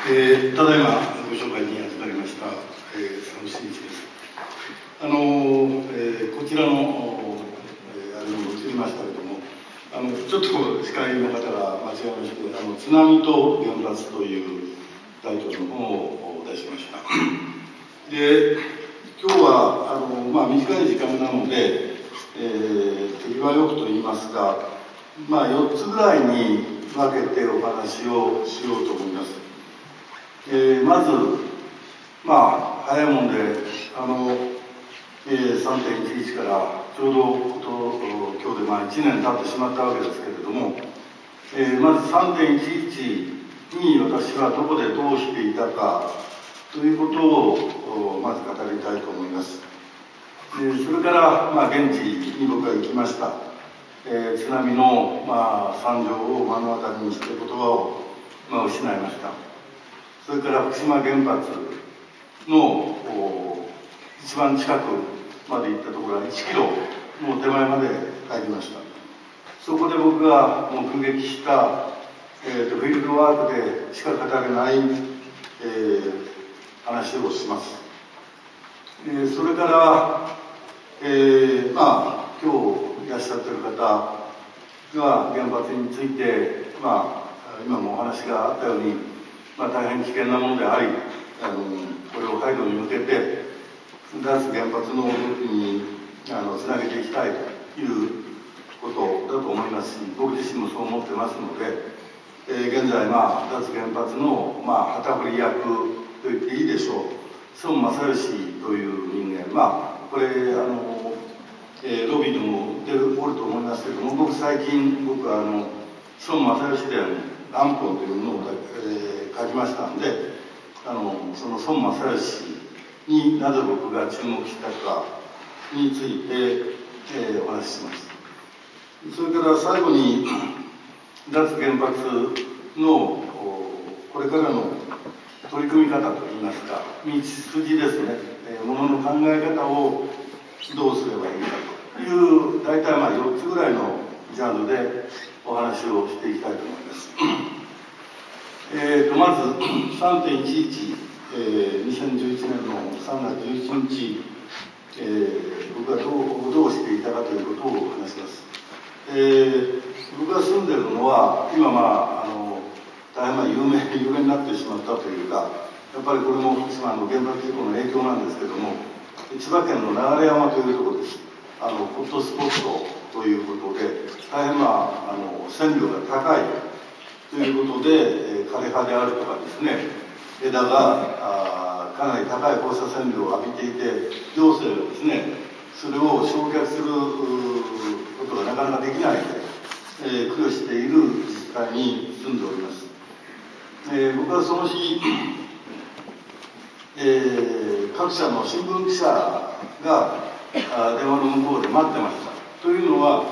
ただいまご紹介に預かりました佐野真一です。こちらの、あれにも映りましたけども、ちょっと司会の方が間違えまして、津波と原発というタイトルの本を出しました。で、今日は短い時間なので、手際よくと言いますか、4つぐらいに分けてお話をしようと思います。まず、早いもんで、3.11 からちょうど今日で1年経ってしまったわけですけれども、まず 3.11 に私はどこでどうしていたかということをまず語りたいと思います。それから、現地に僕は行きました。津波の、惨状を目の当たりにして言葉を、失いました。それから福島原発の一番近くまで行ったところは1キロも手前まで入りました。そこで僕が目撃した、フィールドワークでしか語れない、話をします。それから、今日いらっしゃってる方が原発について、今もお話があったように、大変危険なものであり、これを廃炉に向けて脱原発の動きにつなげていきたいということだと思いますし、僕自身もそう思ってますので、現在、脱原発の、旗振り役と言っていいでしょう、孫正義という人間、これロビーでもおると思いますけれども、最近は孫正義伝安本というのを、書きましたので、その孫正義になぜ僕が注目したかについて、お話しします。それから最後に脱原発のこれからの取り組み方といいますか、道筋ですね、ものの考え方をどうすればいいかという大体4つぐらいのジャンルでお話をしていきたいと思います。まず 3.11、2011年の3月11日、僕がどうしていたかということを話します。僕が住んでいるのは今大変有名になってしまったというか、やっぱりこれも福島の原発事故の影響なんですけども、千葉県の流山というところです。ホットスポットということで、大変線量が高いということで、枯れ葉であるとかですね、枝がかなり高い放射線量を浴びていて、行政がですね、それを焼却することがなかなかできないで、苦慮している自治体に住んでおります。僕はその日、各社の新聞記者が電話の向こうで待ってました。というのは、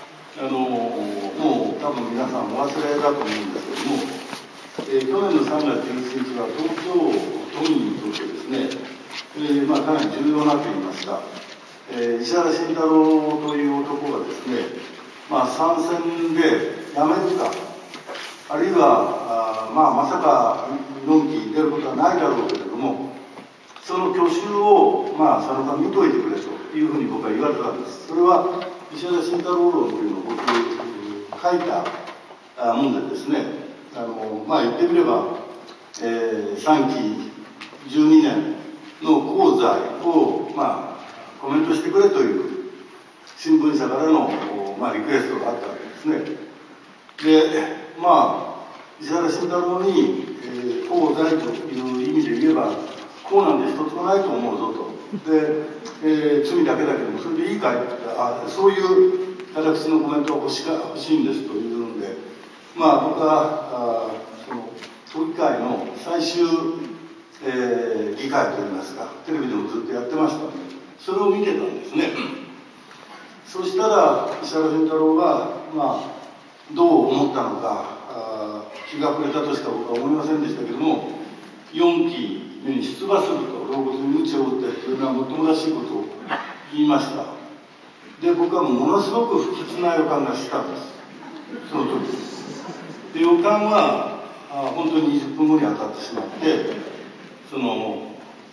もう多分皆さんお忘れだと思うんですけども、去年の3月11日は東京都民にとってですね、かなり重要なといいますか、石原慎太郎という男がですね、参選で辞めるか、あるいはまさか4期出ることはないだろうけれども、その去就をその間見といてくれというふうに僕は言われたんです。それは石原慎太郎論というのを僕書いたもんでですね、言ってみれば、3期12年の功罪をコメントしてくれという新聞社からのリクエストがあったわけですね。で、石原慎太郎に功罪という意味で言えば、こうなんて一つもないと思うぞと。で、罪だけだけども、それでいいかいって、そういう私のコメントが欲しいんですというんで、僕はその都議会の最終、議会といいますか、テレビでもずっとやってましたので、それを見てたんですね。そしたら、石原慎太郎が、どう思ったのか、日が暮れたとしか僕は思いませんでしたけども、4期に出馬すると、老骨に鞭を打ってというのはもっともらしいことを言いました。で、僕はものすごく不吉な予感がしたんです。その時。で、予感は、 本当に20分後に当たってしまって、その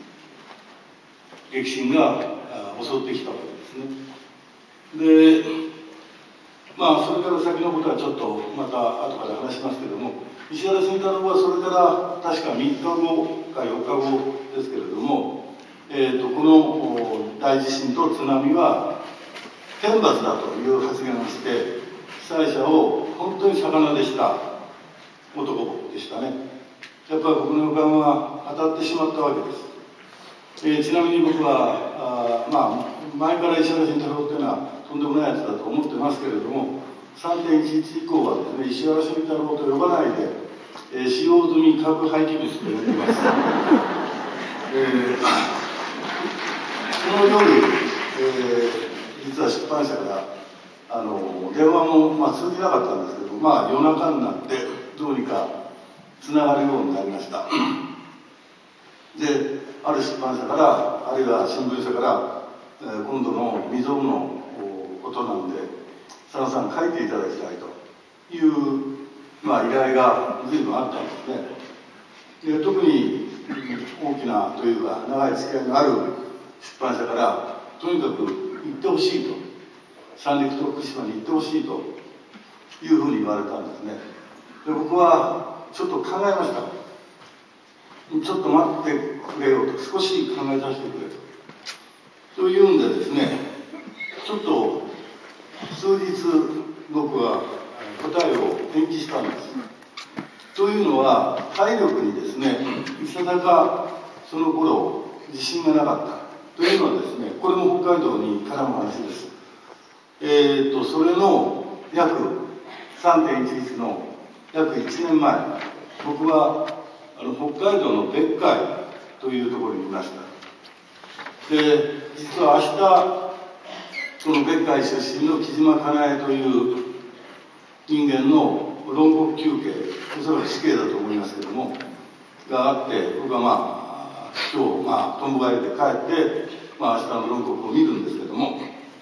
激震が襲ってきたわけですね。で、それから先のことはちょっとまた後から話しますけれども、石原慎太郎はそれから確か3日後か4日後ですけれども、この大地震と津波は天罰だという発言をして、被災者を本当に逆でした男でしたね。やっぱり僕の予感は当たってしまったわけです。ちなみに僕は前から石原慎太郎っていうのはとんでもないやつだと思ってますけれども、3.11以降はですね、石原慎太郎と呼ばないで、使用済み核廃棄物と呼んでます。その夜、実は出版社から電話も、通じなかったんですけど、夜中になってどうにかつながるようになりました。で、ある出版社から、あるいは新聞社から、今度の未曾有のことなんで、佐野さん書いていただきたいという、依頼が随分あったんですね。で、特に大きなというか、長い付き合いのある出版社から、とにかく行ってほしいと、三陸と福島に行ってほしいというふうに言われたんですね。で、僕はちょっと考えました。ちょっと待ってくれよと、少し考えさせてくれと。というんでですね、ちょっと数日僕は答えを延期したんです。というのは、体力にですね、いささかその頃自信がなかった。というのはですね、これも北海道に絡む話です。それの約 3.11 の約1年前、僕は北海道の別海というところにいました。で、実は明日、その別海出身の木島かなえという人間の論告求刑、おそらく死刑だと思いますけども、があって、僕は今日、とんぼ帰りで帰って、明日の論告を見るんですけども、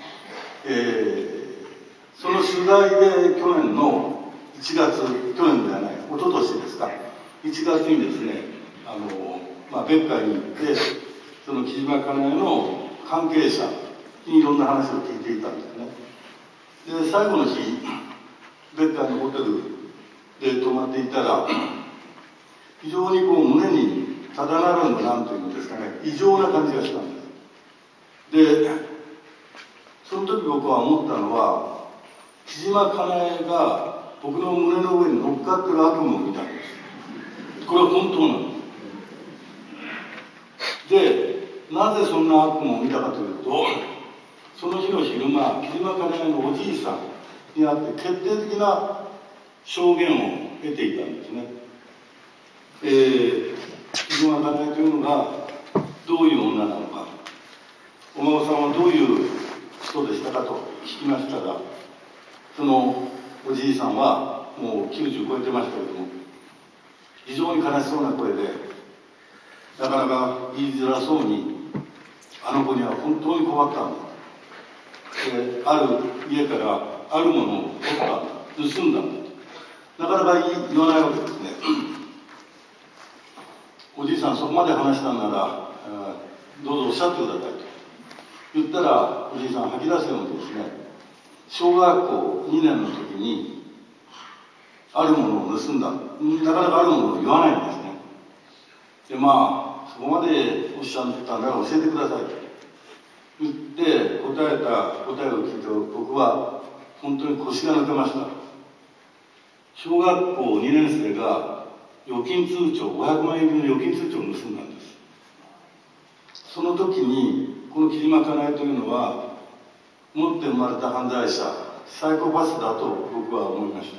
その取材で去年の1月、去年ではない、一昨年ですか、1月にですね、別海に行って、その木島かなえの関係者にいろんな話を聞いていたんですね。で、最後の日、別海のホテルで泊まっていたら、非常に胸にただならぬなんというんですかね、異常な感じがしたんです。で、その時僕は思ったのは、木島かなえが僕の胸の上に乗っかってる悪夢を見たんです。これは本当なんです。で、なぜそんな悪夢を見たかというと、その日の昼間、木島かなえのおじいさんに会って決定的な証言を得ていたんですね。木島かなえというのがどういう女なのか、お孫さんはどういう人でしたかと聞きましたら、そのおじいさんはもう90超えてましたけども、非常に悲しそうな声で、なかなか言いづらそうに、あの子には本当に困ったんだ。ある家からあるものを取ったんだ、盗んだんだと。なかなか言わないわけですね。おじいさん、そこまで話したんなら、どうぞおっしゃってくださいと言ったら、おじいさん吐き出すようにですね、小学校2年の時にあるものを盗んだ、なかなかあるものを言わないんですね。で、そこまでおっしゃったなら教えてくださいと言って答えを聞いて、僕は本当に腰が抜けました。小学校2年生が預金通帳、500万円分の預金通帳を盗んだんです。その時にこの木島かなえというのは持って生まれた犯罪者、サイコパスだと僕は思いました。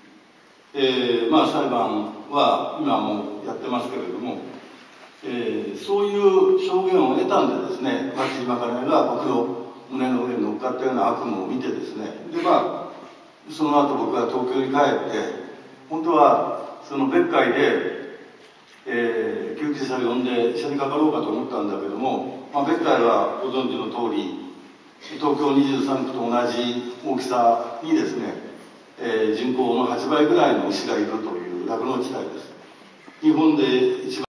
裁判は今もやってますけれども、そういう証言を得たんでですね、木島かなえが僕の胸の上に乗っかったような悪夢を見てですね、でその後僕は東京に帰って本当はその別海で、救急車を呼んで医者にかかろうかと思ったんだけども、別海はご存知の通り東京23区と同じ大きさにですね、人口の8倍ぐらいの医師がいるという酪農地帯です。日本で一番